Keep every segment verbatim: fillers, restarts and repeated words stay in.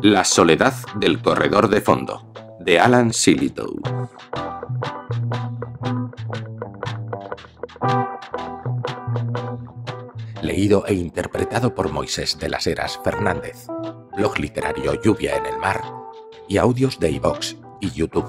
La soledad del corredor de fondo, de Alan Sillitoe. Leído e interpretado por Moisés de las Heras Fernández. Blog literario Lluvia en el Mar y audios de iVoox y YouTube.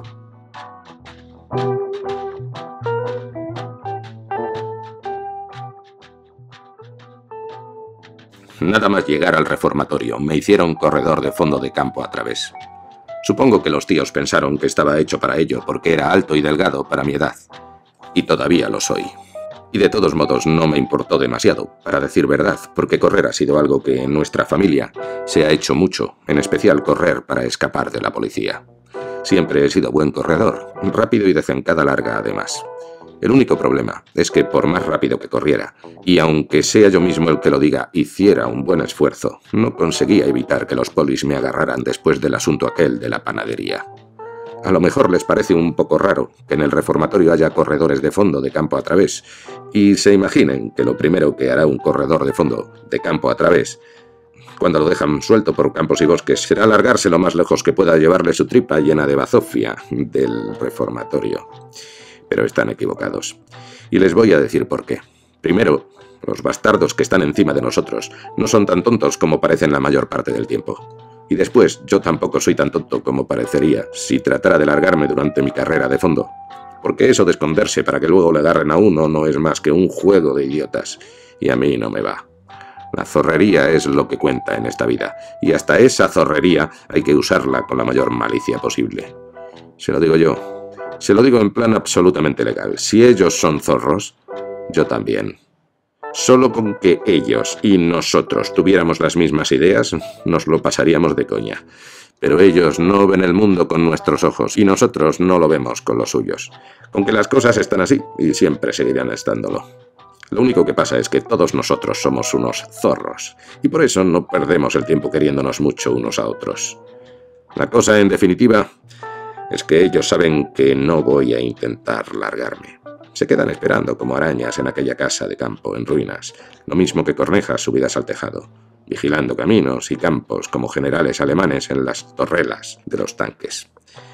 Nada más llegar al reformatorio, me hicieron corredor de fondo de campo a través. Supongo que los tíos pensaron que estaba hecho para ello, porque era alto y delgado para mi edad. Y todavía lo soy. Y de todos modos no me importó demasiado, para decir verdad, porque correr ha sido algo que en nuestra familia se ha hecho mucho, en especial correr para escapar de la policía. Siempre he sido buen corredor, rápido y de zancada larga además. El único problema es que por más rápido que corriera, y aunque sea yo mismo el que lo diga, hiciera un buen esfuerzo, no conseguía evitar que los polis me agarraran después del asunto aquel de la panadería. A lo mejor les parece un poco raro que en el reformatorio haya corredores de fondo de campo a través, y se imaginen que lo primero que hará un corredor de fondo de campo a través, cuando lo dejan suelto por campos y bosques, será alargarse lo más lejos que pueda llevarle su tripa llena de bazofia del reformatorio. Pero están equivocados. Y les voy a decir por qué. Primero, los bastardos que están encima de nosotros no son tan tontos como parecen la mayor parte del tiempo. Y después, yo tampoco soy tan tonto como parecería si tratara de largarme durante mi carrera de fondo. Porque eso de esconderse para que luego le agarren a uno no es más que un juego de idiotas. Y a mí no me va. La zorrería es lo que cuenta en esta vida. Y hasta esa zorrería hay que usarla con la mayor malicia posible. Se lo digo yo. Se lo digo en plan absolutamente legal. Si ellos son zorros, yo también. Solo con que ellos y nosotros tuviéramos las mismas ideas, nos lo pasaríamos de coña. Pero ellos no ven el mundo con nuestros ojos y nosotros no lo vemos con los suyos. Con que las cosas están así y siempre seguirán estándolo. Lo único que pasa es que todos nosotros somos unos zorros y por eso no perdemos el tiempo queriéndonos mucho unos a otros. La cosa, en definitiva, es que ellos saben que no voy a intentar largarme. Se quedan esperando como arañas en aquella casa de campo en ruinas, lo mismo que cornejas subidas al tejado, vigilando caminos y campos como generales alemanes en las torrelas de los tanques.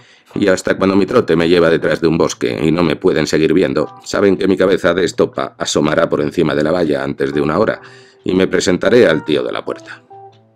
Y hasta cuando mi trote me lleva detrás de un bosque y no me pueden seguir viendo, saben que mi cabeza de estopa asomará por encima de la valla antes de una hora y me presentaré al tío de la puerta.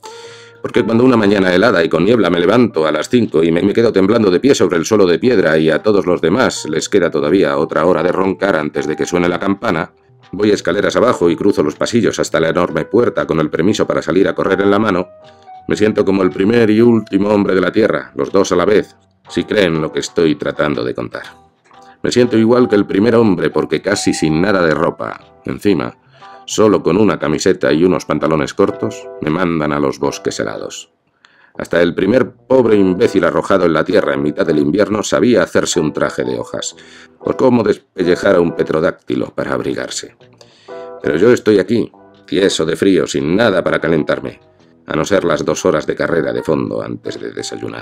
Porque cuando una mañana helada y con niebla me levanto a las cinco y me, me quedo temblando de pie sobre el suelo de piedra y a todos los demás les queda todavía otra hora de roncar antes de que suene la campana, voy escaleras abajo y cruzo los pasillos hasta la enorme puerta con el permiso para salir a correr en la mano, me siento como el primer y último hombre de la tierra, los dos a la vez, si creen lo que estoy tratando de contar. Me siento igual que el primer hombre porque casi sin nada de ropa, encima, solo con una camiseta y unos pantalones cortos, me mandan a los bosques helados. Hasta el primer pobre imbécil arrojado en la tierra en mitad del invierno sabía hacerse un traje de hojas, o cómo despellejar a un petrodáctilo para abrigarse. Pero yo estoy aquí, tieso de frío, sin nada para calentarme, a no ser las dos horas de carrera de fondo antes de desayunar.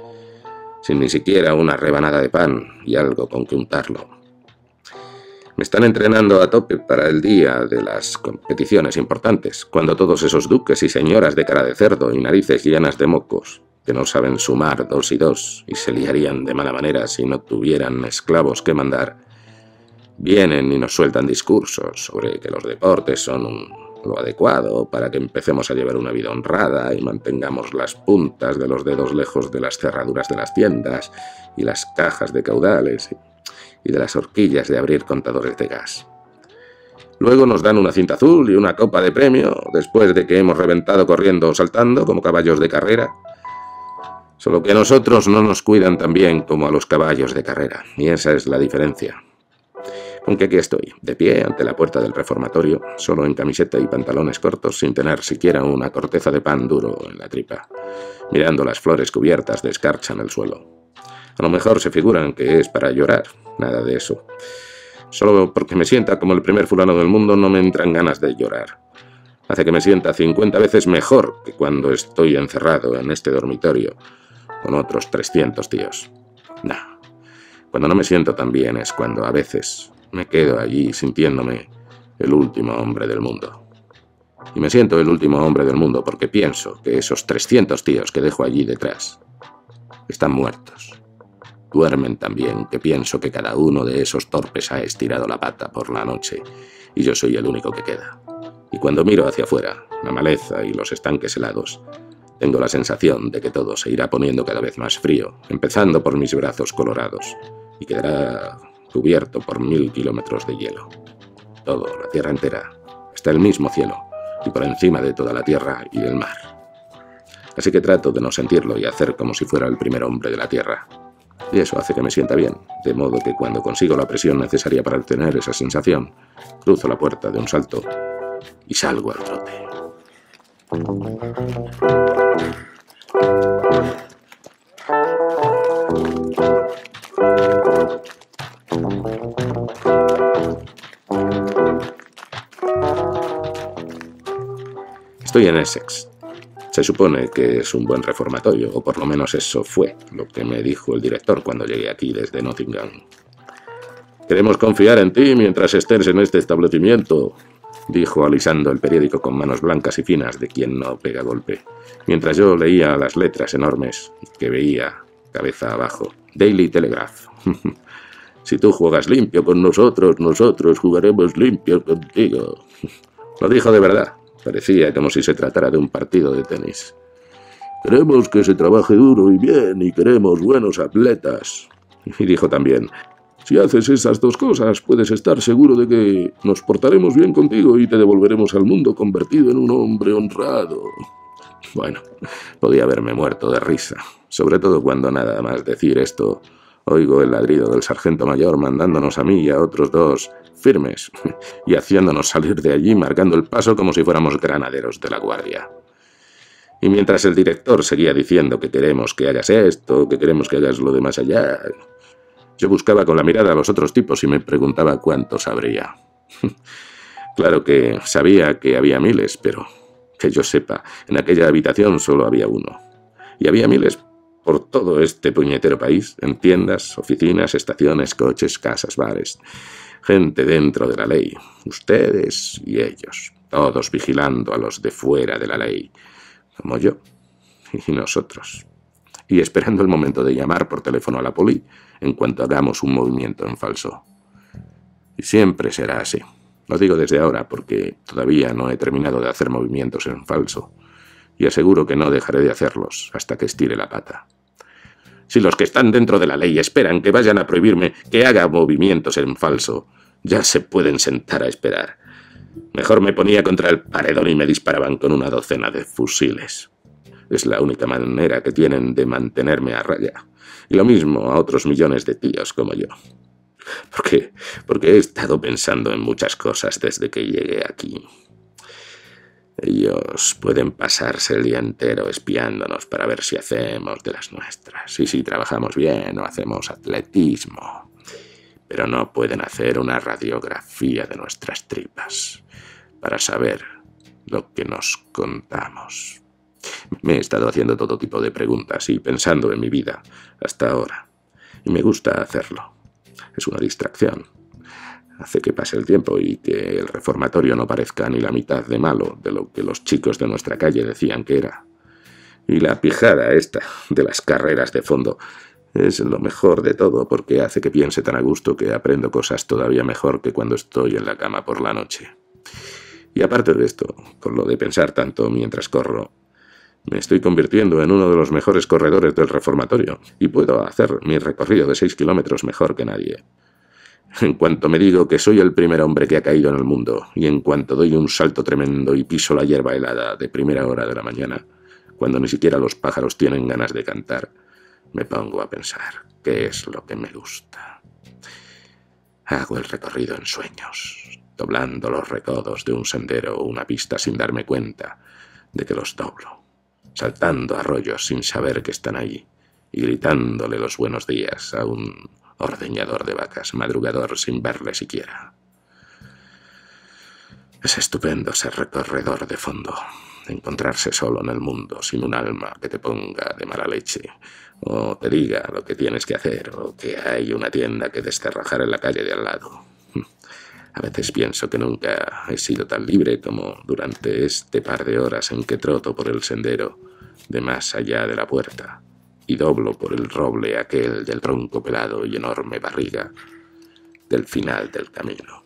Sin ni siquiera una rebanada de pan y algo con que untarlo. Me están entrenando a tope para el día de las competiciones importantes, cuando todos esos duques y señoras de cara de cerdo y narices llenas de mocos, que no saben sumar dos y dos y se liarían de mala manera si no tuvieran esclavos que mandar, vienen y nos sueltan discursos sobre que los deportes son un, lo adecuado para que empecemos a llevar una vida honrada y mantengamos las puntas de los dedos lejos de las cerraduras de las tiendas y las cajas de caudales y de las horquillas de abrir contadores de gas. Luego nos dan una cinta azul y una copa de premio después de que hemos reventado corriendo o saltando como caballos de carrera. Solo que a nosotros no nos cuidan tan bien como a los caballos de carrera, y esa es la diferencia. Aunque aquí estoy, de pie ante la puerta del reformatorio, solo en camiseta y pantalones cortos, sin tener siquiera una corteza de pan duro en la tripa, mirando las flores cubiertas de escarcha en el suelo. A lo mejor se figuran que es para llorar, nada de eso. Solo porque me sienta como el primer fulano del mundo no me entran ganas de llorar. Hace que me sienta cincuenta veces mejor que cuando estoy encerrado en este dormitorio con otros trescientos tíos. Nah, cuando no me siento tan bien es cuando a veces me quedo allí sintiéndome el último hombre del mundo. Y me siento el último hombre del mundo porque pienso que esos trescientos tíos que dejo allí detrás están muertos. Duermen también, que pienso que cada uno de esos torpes ha estirado la pata por la noche y yo soy el único que queda. Y cuando miro hacia afuera, la maleza y los estanques helados, tengo la sensación de que todo se irá poniendo cada vez más frío, empezando por mis brazos colorados, y quedará cubierto por mil kilómetros de hielo. Todo, la tierra entera, hasta el mismo cielo, y por encima de toda la tierra y el mar. Así que trato de no sentirlo y hacer como si fuera el primer hombre de la tierra. Y eso hace que me sienta bien, de modo que cuando consigo la presión necesaria para tener esa sensación, cruzo la puerta de un salto y salgo al trote. Estoy en Essex. Se supone que es un buen reformatorio, o por lo menos eso fue lo que me dijo el director cuando llegué aquí desde Nottingham. «Queremos confiar en ti mientras estés en este establecimiento», dijo alisando el periódico con manos blancas y finas de quien no pega golpe, mientras yo leía las letras enormes que veía cabeza abajo. «Daily Telegraph». «Si tú juegas limpio con nosotros, nosotros jugaremos limpio contigo». Lo dijo de verdad. Parecía como si se tratara de un partido de tenis. «Queremos que se trabaje duro y bien y queremos buenos atletas». Y dijo también: «Si haces esas dos cosas, puedes estar seguro de que nos portaremos bien contigo y te devolveremos al mundo convertido en un hombre honrado». Bueno, podía haberme muerto de risa, sobre todo cuando nada más decir esto oigo el ladrido del sargento mayor mandándonos a mí y a otros dos firmes y haciéndonos salir de allí marcando el paso como si fuéramos granaderos de la guardia. Y mientras el director seguía diciendo que queremos que hagas esto, que queremos que hagas lo de más allá, yo buscaba con la mirada a los otros tipos y me preguntaba cuánto sabría. Claro que sabía que había miles, pero que yo sepa, en aquella habitación solo había uno. Y había miles por todo este puñetero país, en tiendas, oficinas, estaciones, coches, casas, bares. Gente dentro de la ley, ustedes y ellos, todos vigilando a los de fuera de la ley, como yo y nosotros. Y esperando el momento de llamar por teléfono a la poli en cuanto hagamos un movimiento en falso. Y siempre será así. Lo digo desde ahora porque todavía no he terminado de hacer movimientos en falso. Y aseguro que no dejaré de hacerlos hasta que estire la pata. Si los que están dentro de la ley esperan que vayan a prohibirme que haga movimientos en falso, ya se pueden sentar a esperar. Mejor me ponía contra el paredón y me disparaban con una docena de fusiles. Es la única manera que tienen de mantenerme a raya. Y lo mismo a otros millones de tíos como yo. ¿Por qué? Porque he estado pensando en muchas cosas desde que llegué aquí. Ellos pueden pasarse el día entero espiándonos para ver si hacemos de las nuestras, y si trabajamos bien o hacemos atletismo. Pero no pueden hacer una radiografía de nuestras tripas para saber lo que nos contamos. Me he estado haciendo todo tipo de preguntas y pensando en mi vida hasta ahora, y me gusta hacerlo. Es una distracción. Hace que pase el tiempo y que el reformatorio no parezca ni la mitad de malo de lo que los chicos de nuestra calle decían que era. Y la pijada esta de las carreras de fondo es lo mejor de todo porque hace que piense tan a gusto que aprendo cosas todavía mejor que cuando estoy en la cama por la noche. Y aparte de esto, con lo de pensar tanto mientras corro, me estoy convirtiendo en uno de los mejores corredores del reformatorio y puedo hacer mi recorrido de seis kilómetros mejor que nadie. En cuanto me digo que soy el primer hombre que ha caído en el mundo, y en cuanto doy un salto tremendo y piso la hierba helada de primera hora de la mañana, cuando ni siquiera los pájaros tienen ganas de cantar, me pongo a pensar qué es lo que me gusta. Hago el recorrido en sueños, doblando los recodos de un sendero o una pista sin darme cuenta de que los doblo, saltando arroyos sin saber que están allí, y gritándole los buenos días a un ordeñador de vacas, madrugador sin verle siquiera. Es estupendo ser recorredor de fondo, encontrarse solo en el mundo, sin un alma que te ponga de mala leche, o te diga lo que tienes que hacer, o que hay una tienda que descerrajar en la calle de al lado. A veces pienso que nunca he sido tan libre como durante este par de horas en que troto por el sendero de más allá de la puerta y doblo por el roble aquel del tronco pelado y enorme barriga del final del camino.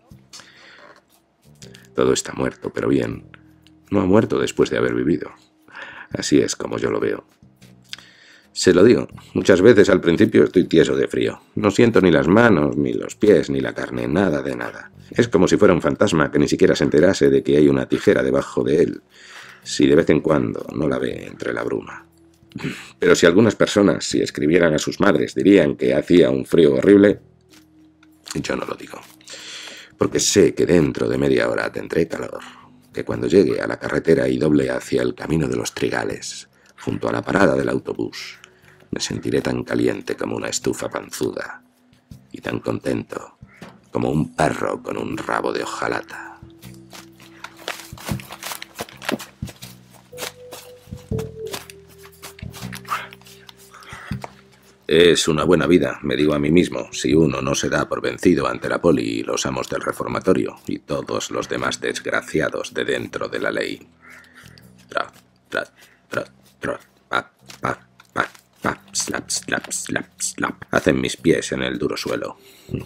Todo está muerto, pero bien, no ha muerto después de haber vivido. Así es como yo lo veo. Se lo digo, muchas veces al principio estoy tieso de frío. No siento ni las manos, ni los pies, ni la carne, nada de nada. Es como si fuera un fantasma que ni siquiera se enterase de que hay una tijera debajo de él, si de vez en cuando no la ve entre la bruma. Pero si algunas personas, si escribieran a sus madres, dirían que hacía un frío horrible, yo no lo digo. Porque sé que dentro de media hora tendré calor, que cuando llegue a la carretera y doble hacia el camino de los trigales, junto a la parada del autobús, me sentiré tan caliente como una estufa panzuda y tan contento como un perro con un rabo de hojalata. Es una buena vida, me digo a mí mismo, si uno no se da por vencido ante la poli y los amos del reformatorio y todos los demás desgraciados de dentro de la ley. Tra, tra, tra, tra, pa, pa, pa, pa, slap, slap, slap, slap. Hacen mis pies en el duro suelo.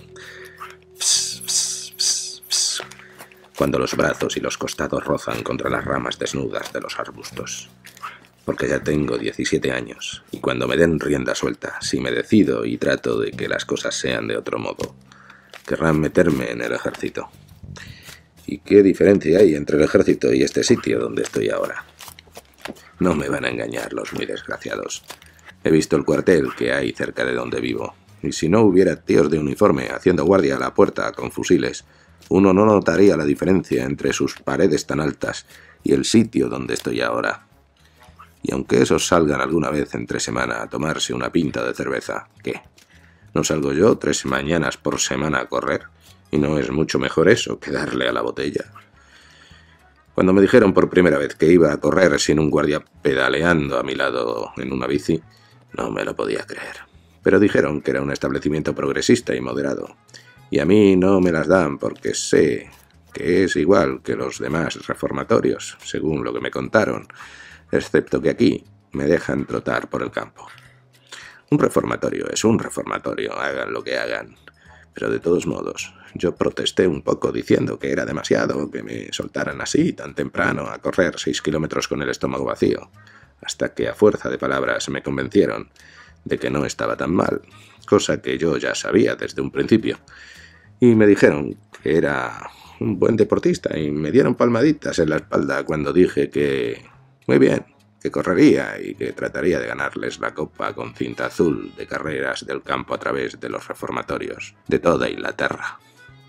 Pss, pss, pss, pss. Cuando los brazos y los costados rozan contra las ramas desnudas de los arbustos. Porque ya tengo diecisiete años, y cuando me den rienda suelta, si me decido y trato de que las cosas sean de otro modo, querrán meterme en el ejército. ¿Y qué diferencia hay entre el ejército y este sitio donde estoy ahora? No me van a engañar los muy desgraciados. He visto el cuartel que hay cerca de donde vivo, y si no hubiera tíos de uniforme haciendo guardia a la puerta con fusiles, uno no notaría la diferencia entre sus paredes tan altas y el sitio donde estoy ahora. Y aunque esos salgan alguna vez entre semana a tomarse una pinta de cerveza, ¿qué? ¿No salgo yo tres mañanas por semana a correr? ¿Y no es mucho mejor eso que darle a la botella? Cuando me dijeron por primera vez que iba a correr sin un guardia pedaleando a mi lado en una bici, no me lo podía creer. Pero dijeron que era un establecimiento progresista y moderado. Y a mí no me las dan porque sé que es igual que los demás reformatorios, según lo que me contaron, excepto que aquí me dejan trotar por el campo. Un reformatorio es un reformatorio, hagan lo que hagan. Pero de todos modos, yo protesté un poco diciendo que era demasiado que me soltaran así tan temprano a correr seis kilómetros con el estómago vacío, hasta que a fuerza de palabras me convencieron de que no estaba tan mal, cosa que yo ya sabía desde un principio. Y me dijeron que era un buen deportista y me dieron palmaditas en la espalda cuando dije que muy bien, que correría y que trataría de ganarles la copa con cinta azul de carreras del campo a través de los reformatorios de toda Inglaterra.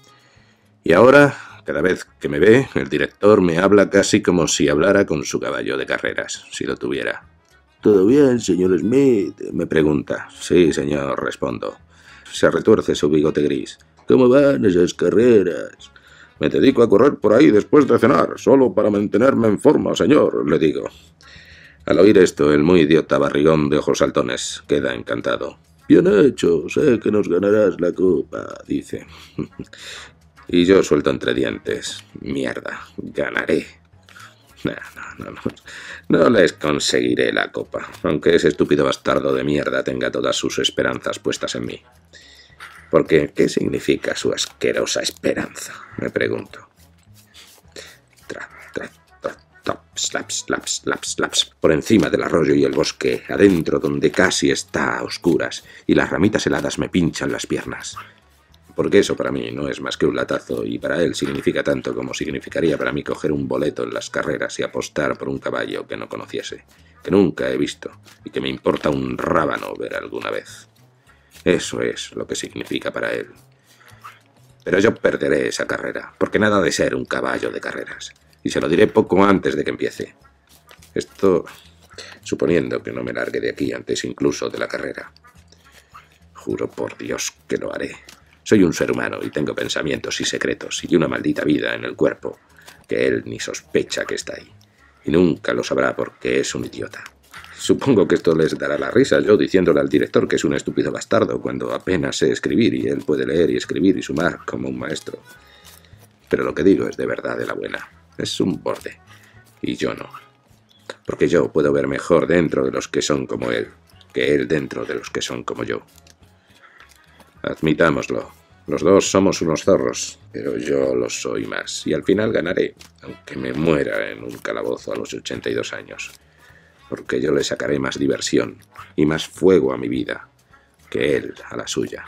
Y ahora, cada vez que me ve, el director me habla casi como si hablara con su caballo de carreras, si lo tuviera. «¿Todo bien, señor Smith?», me pregunta. «Sí, señor», respondo. Se retuerce su bigote gris. «¿Cómo van esas carreras?» «Me dedico a correr por ahí después de cenar, solo para mantenerme en forma, señor», le digo. Al oír esto, el muy idiota barrigón de ojos saltones queda encantado. «Bien hecho, sé que nos ganarás la copa», dice. Y yo suelto entre dientes. «Mierda, ganaré». No, no, no, no. No les conseguiré la copa, aunque ese estúpido bastardo de mierda tenga todas sus esperanzas puestas en mí. Porque, ¿qué significa su asquerosa esperanza?, me pregunto. Tra, tra, tra, tra, slap, slap, slap, slaps. Por encima del arroyo y el bosque, adentro donde casi está a oscuras, y las ramitas heladas me pinchan las piernas. Porque eso para mí no es más que un latazo, y para él significa tanto como significaría para mí coger un boleto en las carreras y apostar por un caballo que no conociese, que nunca he visto, y que me importa un rábano ver alguna vez. Eso es lo que significa para él. Pero yo perderé esa carrera, porque nada de ser un caballo de carreras, y se lo diré poco antes de que empiece. Esto suponiendo que no me largue de aquí antes incluso de la carrera. Juro por Dios que lo haré. Soy un ser humano y tengo pensamientos y secretos y una maldita vida en el cuerpo, que él ni sospecha que está ahí, y nunca lo sabrá porque es un idiota. Supongo que esto les dará la risa, yo diciéndole al director que es un estúpido bastardo cuando apenas sé escribir y él puede leer y escribir y sumar como un maestro. Pero lo que digo es de verdad de la buena. Es un borde. Y yo no. Porque yo puedo ver mejor dentro de los que son como él, que él dentro de los que son como yo. Admitámoslo. Los dos somos unos zorros, pero yo lo soy más. Y al final ganaré, aunque me muera en un calabozo a los ochenta y dos años. Porque yo le sacaré más diversión y más fuego a mi vida que él a la suya.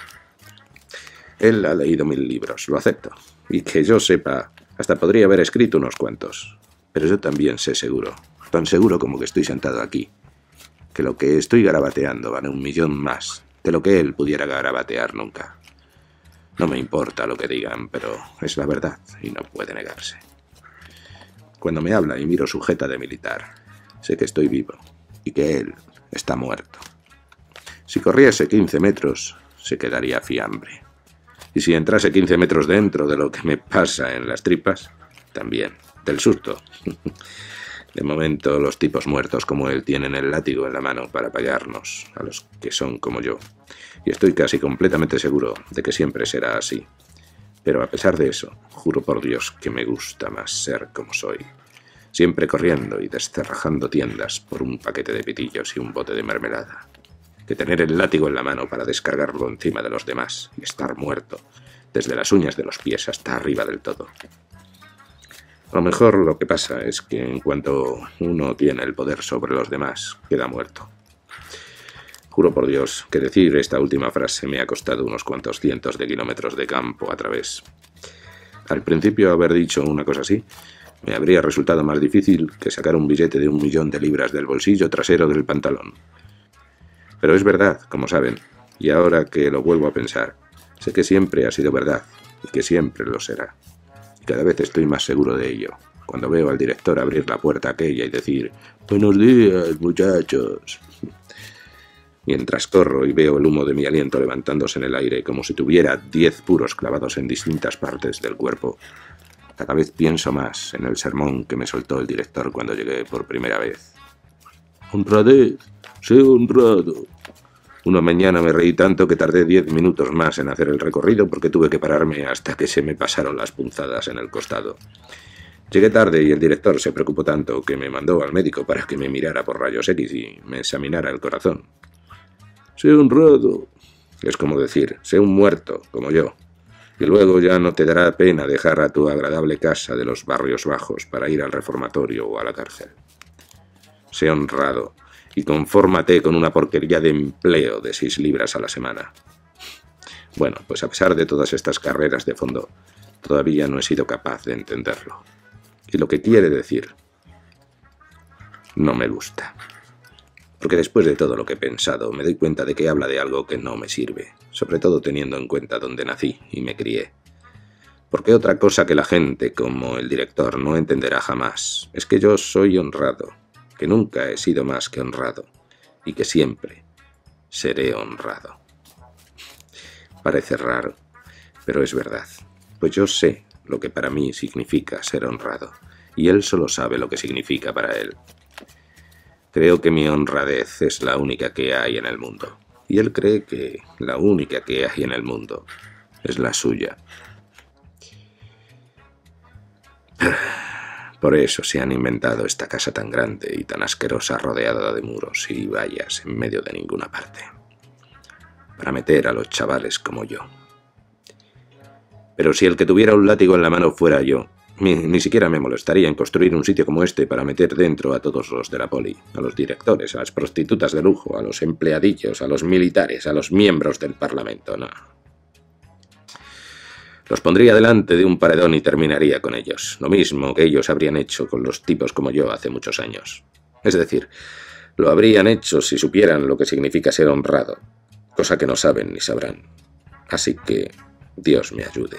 Él ha leído mil libros, lo acepto. Y que yo sepa, hasta podría haber escrito unos cuantos. Pero yo también sé seguro, tan seguro como que estoy sentado aquí, que lo que estoy garabateando vale un millón más de lo que él pudiera garabatear nunca. No me importa lo que digan, pero es la verdad y no puede negarse. Cuando me habla y miro su jeta de militar, sé que estoy vivo y que él está muerto. Si corriese quince metros, se quedaría fiambre. Y si entrase quince metros dentro de lo que me pasa en las tripas, también, del susto. De momento, los tipos muertos como él tienen el látigo en la mano para pagarnos a los que son como yo. Y estoy casi completamente seguro de que siempre será así. Pero a pesar de eso, juro por Dios que me gusta más ser como soy. Siempre corriendo y descerrajando tiendas por un paquete de pitillos y un bote de mermelada, que tener el látigo en la mano para descargarlo encima de los demás y estar muerto, desde las uñas de los pies hasta arriba del todo. A lo mejor lo que pasa es que en cuanto uno tiene el poder sobre los demás, queda muerto. Juro por Dios que decir esta última frase me ha costado unos cuantos cientos de kilómetros de campo a través. Al principio haber dicho una cosa así me habría resultado más difícil que sacar un billete de un millón de libras del bolsillo trasero del pantalón. Pero es verdad, como saben, y ahora que lo vuelvo a pensar, sé que siempre ha sido verdad y que siempre lo será. Y cada vez estoy más seguro de ello, cuando veo al director abrir la puerta aquella y decir «Buenos días, muchachos». Mientras corro y veo el humo de mi aliento levantándose en el aire como si tuviera diez puros clavados en distintas partes del cuerpo, cada vez pienso más en el sermón que me soltó el director cuando llegué por primera vez. «Honradez, sé honrado». Una mañana me reí tanto que tardé diez minutos más en hacer el recorrido porque tuve que pararme hasta que se me pasaron las punzadas en el costado. Llegué tarde y el director se preocupó tanto que me mandó al médico para que me mirara por rayos X y me examinara el corazón. «Sé honrado». Es como decir, sé un muerto, como yo. Y luego ya no te dará pena dejar a tu agradable casa de los barrios bajos para ir al reformatorio o a la cárcel. Sé honrado. Y confórmate con una porquería de empleo de seis libras a la semana. Bueno, pues a pesar de todas estas carreras de fondo, todavía no he sido capaz de entenderlo. Y lo que quiere decir, no me gusta. Porque después de todo lo que he pensado, me doy cuenta de que habla de algo que no me sirve, sobre todo teniendo en cuenta dónde nací y me crié. Porque otra cosa que la gente, como el director, no entenderá jamás, es que yo soy honrado, que nunca he sido más que honrado, y que siempre seré honrado. Parece raro, pero es verdad, pues yo sé lo que para mí significa ser honrado, y él solo sabe lo que significa para él. Creo que mi honradez es la única que hay en el mundo, y él cree que la única que hay en el mundo es la suya. Por eso se han inventado esta casa tan grande y tan asquerosa rodeada de muros y vallas en medio de ninguna parte, para meter a los chavales como yo. Pero si el que tuviera un látigo en la mano fuera yo, ni, ni siquiera me molestaría en construir un sitio como este para meter dentro a todos los de la poli, a los directores, a las prostitutas de lujo, a los empleadillos, a los militares, a los miembros del Parlamento, no. Los pondría delante de un paredón y terminaría con ellos, lo mismo que ellos habrían hecho con los tipos como yo hace muchos años. Es decir, lo habrían hecho si supieran lo que significa ser honrado, cosa que no saben ni sabrán. Así que Dios me ayude.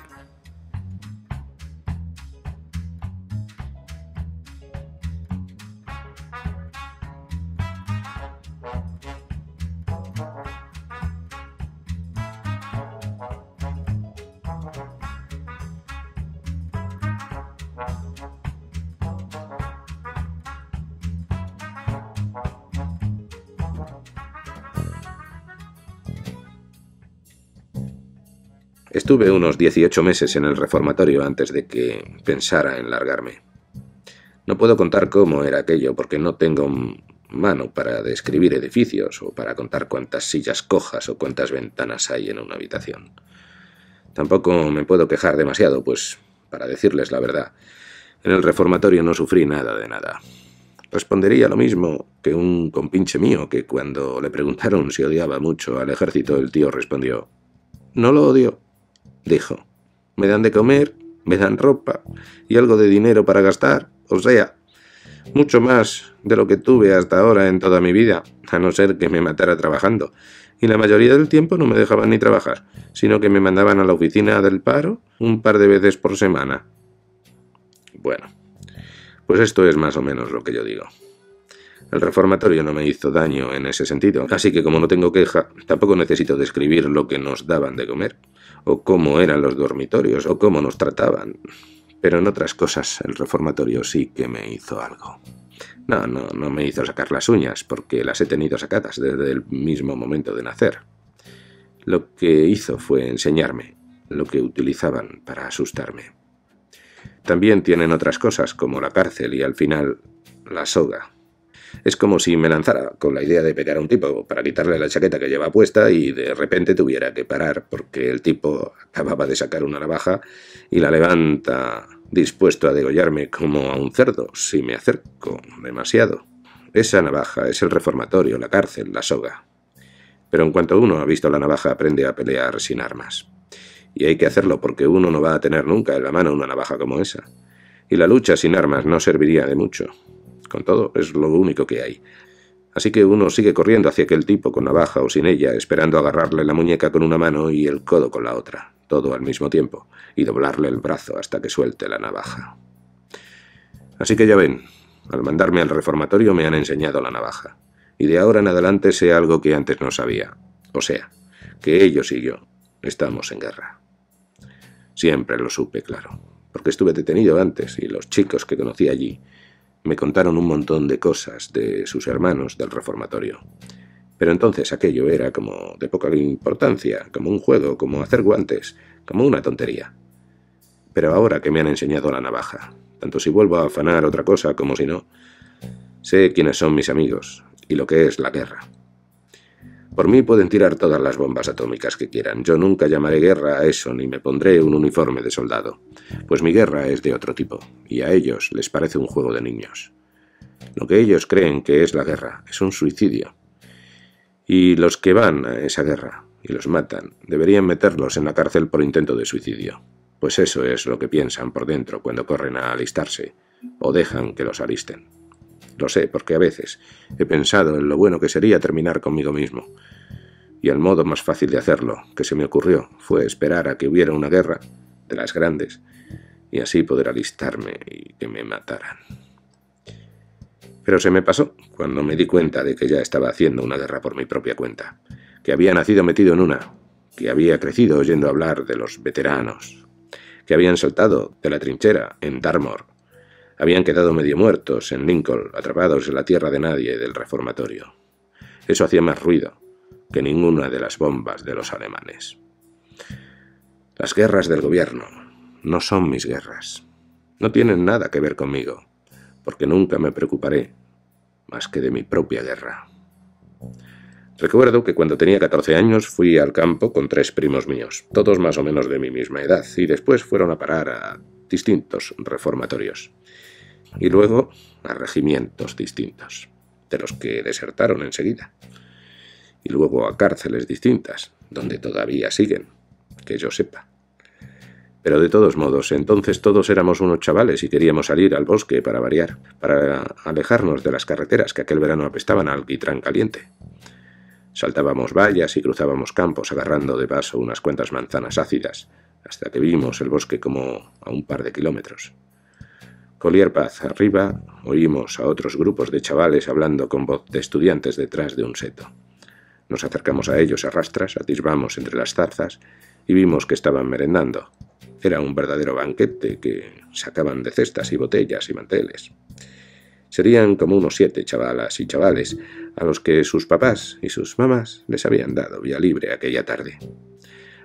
Estuve unos dieciocho meses en el reformatorio antes de que pensara en largarme. No puedo contar cómo era aquello porque no tengo mano para describir edificios o para contar cuántas sillas cojas o cuántas ventanas hay en una habitación. Tampoco me puedo quejar demasiado, pues, para decirles la verdad, en el reformatorio no sufrí nada de nada. Respondería lo mismo que un compinche mío, que cuando le preguntaron si odiaba mucho al ejército, el tío respondió: «No lo odio», dijo. «Me dan de comer, me dan ropa y algo de dinero para gastar, o sea, mucho más de lo que tuve hasta ahora en toda mi vida, a no ser que me matara trabajando. Y la mayoría del tiempo no me dejaban ni trabajar, sino que me mandaban a la oficina del paro un par de veces por semana». Bueno, pues esto es más o menos lo que yo digo. El reformatorio no me hizo daño en ese sentido, así que como no tengo queja, tampoco necesito describir lo que nos daban de comer, o cómo eran los dormitorios, o cómo nos trataban. Pero en otras cosas el reformatorio sí que me hizo algo. No, no, no me hizo sacar las uñas, porque las he tenido sacadas desde el mismo momento de nacer. Lo que hizo fue enseñarme lo que utilizaban para asustarme. También tienen otras cosas, como la cárcel y, al final, la soga. Es como si me lanzara con la idea de pegar a un tipo para quitarle la chaqueta que lleva puesta y de repente tuviera que parar porque el tipo acababa de sacar una navaja y la levanta dispuesto a degollarme como a un cerdo si me acerco demasiado. Esa navaja es el reformatorio, la cárcel, la soga. Pero en cuanto uno ha visto la navaja, aprende a pelear sin armas. Y hay que hacerlo porque uno no va a tener nunca en la mano una navaja como esa. Y la lucha sin armas no serviría de mucho. Con todo, es lo único que hay. Así que uno sigue corriendo hacia aquel tipo con navaja o sin ella, esperando agarrarle la muñeca con una mano y el codo con la otra, todo al mismo tiempo, y doblarle el brazo hasta que suelte la navaja. Así que ya ven, al mandarme al reformatorio me han enseñado la navaja. Y de ahora en adelante sé algo que antes no sabía. O sea, que ellos y yo estamos en guerra. Siempre lo supe, claro, porque estuve detenido antes y los chicos que conocí allí me contaron un montón de cosas de sus hermanos del reformatorio. Pero entonces aquello era como de poca importancia, como un juego, como hacer guantes, como una tontería. Pero ahora que me han enseñado la navaja, tanto si vuelvo a afanar otra cosa como si no, sé quiénes son mis amigos y lo que es la guerra. Por mí pueden tirar todas las bombas atómicas que quieran. Yo nunca llamaré guerra a eso ni me pondré un uniforme de soldado. Pues mi guerra es de otro tipo, y a ellos les parece un juego de niños. Lo que ellos creen que es la guerra es un suicidio. Y los que van a esa guerra y los matan deberían meterlos en la cárcel por intento de suicidio. Pues eso es lo que piensan por dentro cuando corren a alistarse, o dejan que los alisten. Lo sé, porque a veces he pensado en lo bueno que sería terminar conmigo mismo. Y el modo más fácil de hacerlo, que se me ocurrió, fue esperar a que hubiera una guerra, de las grandes, y así poder alistarme y que me mataran. Pero se me pasó cuando me di cuenta de que ya estaba haciendo una guerra por mi propia cuenta, que había nacido metido en una, que había crecido oyendo hablar de los veteranos, que habían saltado de la trinchera en Dartmoor, habían quedado medio muertos en Lincoln, atrapados en la tierra de nadie del reformatorio. Eso hacía más ruido que ninguna de las bombas de los alemanes. Las guerras del gobierno no son mis guerras. No tienen nada que ver conmigo, porque nunca me preocuparé más que de mi propia guerra. Recuerdo que cuando tenía catorce años fui al campo con tres primos míos, todos más o menos de mi misma edad, y después fueron a parar a distintos reformatorios. Y luego a regimientos distintos, de los que desertaron enseguida. Y luego a cárceles distintas, donde todavía siguen, que yo sepa. Pero de todos modos, entonces todos éramos unos chavales y queríamos salir al bosque para variar, para alejarnos de las carreteras que aquel verano apestaban a alquitrán caliente. Saltábamos vallas y cruzábamos campos agarrando de paso unas cuantas manzanas ácidas, hasta que vimos el bosque como a un par de kilómetros. Collier Paz arriba, oímos a otros grupos de chavales hablando con voz de estudiantes detrás de un seto. Nos acercamos a ellos a rastras, atisbamos entre las zarzas y vimos que estaban merendando. Era un verdadero banquete que sacaban de cestas y botellas y manteles. Serían como unos siete chavalas y chavales a los que sus papás y sus mamás les habían dado vía libre aquella tarde.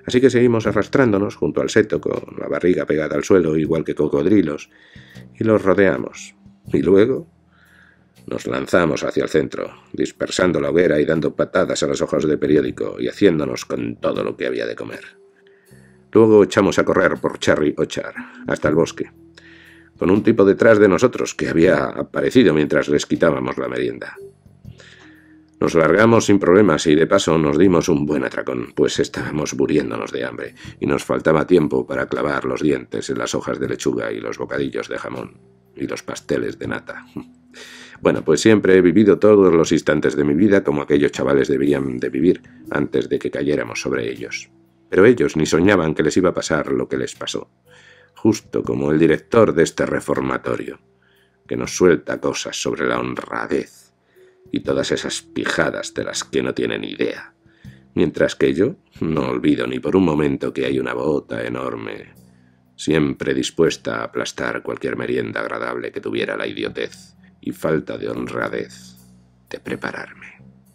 Así que seguimos arrastrándonos junto al seto con la barriga pegada al suelo igual que cocodrilos y los rodeamos. Y luego nos lanzamos hacia el centro, dispersando la hoguera y dando patadas a los ojos de periódico y haciéndonos con todo lo que había de comer. Luego echamos a correr por Cherry Orchard hasta el bosque, con un tipo detrás de nosotros que había aparecido mientras les quitábamos la merienda. Nos largamos sin problemas y de paso nos dimos un buen atracón, pues estábamos muriéndonos de hambre y nos faltaba tiempo para clavar los dientes en las hojas de lechuga y los bocadillos de jamón y los pasteles de nata. Bueno, pues siempre he vivido todos los instantes de mi vida como aquellos chavales debían de vivir antes de que cayéramos sobre ellos. Pero ellos ni soñaban que les iba a pasar lo que les pasó, justo como el director de este reformatorio, que nos suelta cosas sobre la honradez y todas esas pijadas de las que no tienen idea, mientras que yo no olvido ni por un momento que hay una bota enorme, siempre dispuesta a aplastar cualquier merienda agradable que tuviera la idiotez y falta de honradez de prepararme.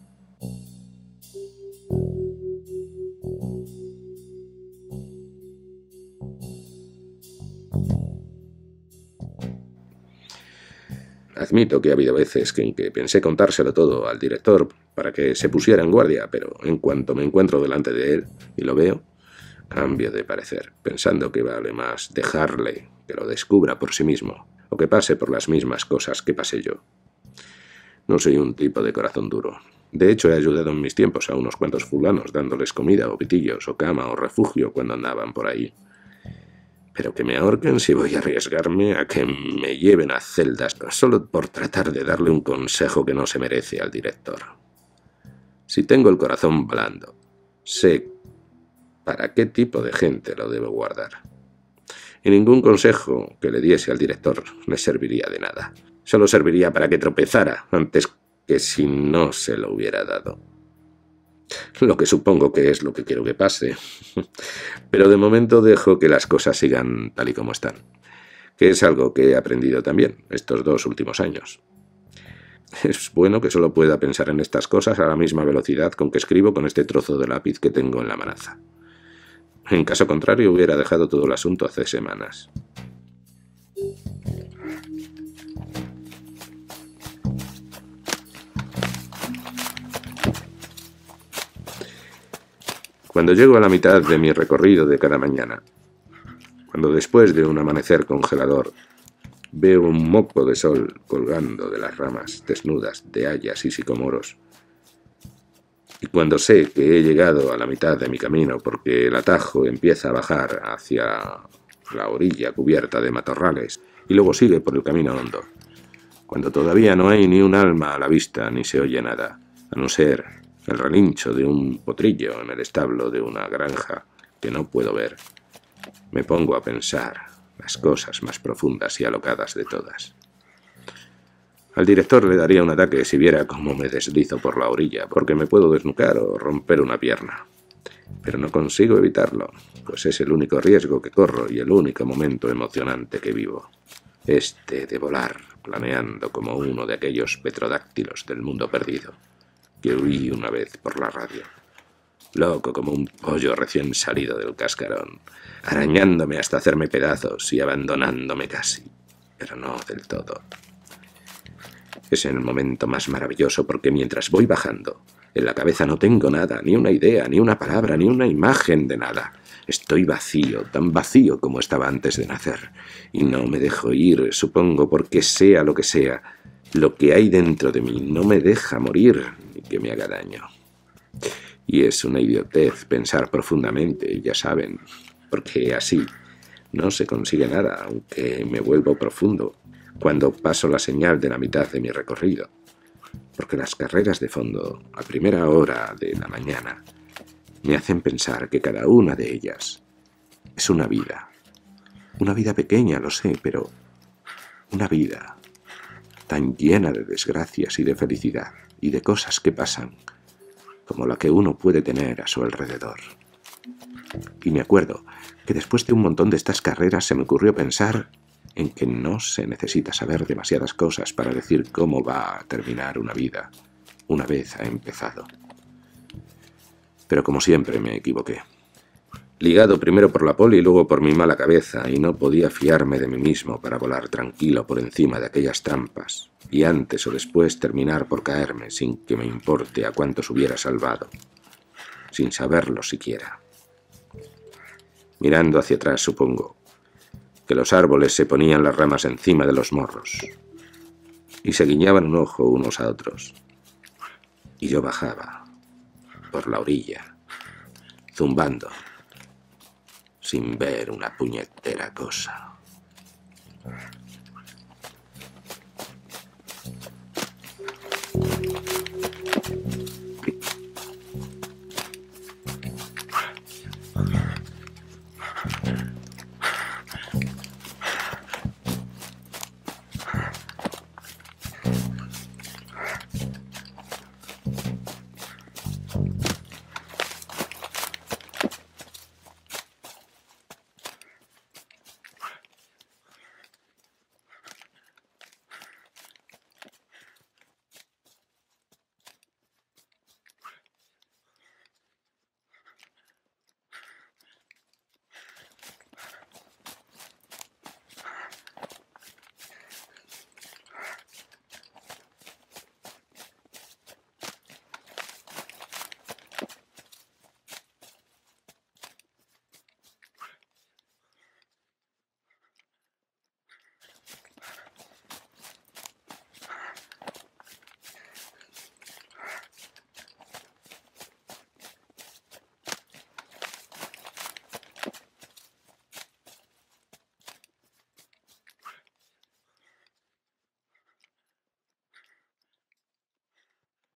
Admito que ha habido veces en que pensé contárselo todo al director para que se pusiera en guardia, pero en cuanto me encuentro delante de él y lo veo, cambio de parecer, pensando que vale más dejarle que lo descubra por sí mismo o que pase por las mismas cosas que pasé yo. No soy un tipo de corazón duro. De hecho, he ayudado en mis tiempos a unos cuantos fulanos dándoles comida o pitillos o cama o refugio cuando andaban por ahí. Pero que me ahorquen si voy a arriesgarme a que me lleven a celdas solo por tratar de darle un consejo que no se merece al director. Si tengo el corazón blando, sé para qué tipo de gente lo debo guardar. Y ningún consejo que le diese al director le serviría de nada. Solo serviría para que tropezara antes que si no se lo hubiera dado. Lo que supongo que es lo que quiero que pase. Pero de momento dejo que las cosas sigan tal y como están, que es algo que he aprendido también estos dos últimos años. Es bueno que solo pueda pensar en estas cosas a la misma velocidad con que escribo con este trozo de lápiz que tengo en la manaza. En caso contrario, hubiera dejado todo el asunto hace semanas. Cuando llego a la mitad de mi recorrido de cada mañana, cuando después de un amanecer congelador veo un moco de sol colgando de las ramas desnudas de hayas y sicomoros, y cuando sé que he llegado a la mitad de mi camino porque el atajo empieza a bajar hacia la orilla cubierta de matorrales y luego sigue por el camino hondo, cuando todavía no hay ni un alma a la vista ni se oye nada, a no ser el relincho de un potrillo en el establo de una granja que no puedo ver, me pongo a pensar las cosas más profundas y alocadas de todas. Al director le daría un ataque si viera cómo me deslizo por la orilla, porque me puedo desnucar o romper una pierna. Pero no consigo evitarlo, pues es el único riesgo que corro y el único momento emocionante que vivo. Este de volar, planeando como uno de aquellos petrodáctilos del mundo perdido que oí una vez por la radio, loco como un pollo recién salido del cascarón, arañándome hasta hacerme pedazos y abandonándome casi, pero no del todo. Es el momento más maravilloso porque mientras voy bajando, en la cabeza no tengo nada, ni una idea, ni una palabra, ni una imagen de nada. Estoy vacío, tan vacío como estaba antes de nacer, y no me dejo ir, supongo, porque sea lo que sea, lo que hay dentro de mí no me deja morir ni que me haga daño. Y es una idiotez pensar profundamente, ya saben, porque así no se consigue nada, aunque me vuelvo profundo cuando paso la señal de la mitad de mi recorrido. Porque las carreras de fondo, a primera hora de la mañana, me hacen pensar que cada una de ellas es una vida. Una vida pequeña, lo sé, pero una vida tan llena de desgracias y de felicidad y de cosas que pasan como la que uno puede tener a su alrededor. Y me acuerdo que después de un montón de estas carreras se me ocurrió pensar en que no se necesita saber demasiadas cosas para decir cómo va a terminar una vida una vez ha empezado. Pero como siempre me equivoqué. ligado primero por la poli y luego por mi mala cabeza, y no podía fiarme de mí mismo para volar tranquilo por encima de aquellas trampas, y antes o después terminar por caerme sin que me importe a cuántos hubiera salvado, sin saberlo siquiera. Mirando hacia atrás, supongo que los árboles se ponían las ramas encima de los morros, y se guiñaban un ojo unos a otros, y yo bajaba por la orilla, zumbando, sin ver una puñetera cosa.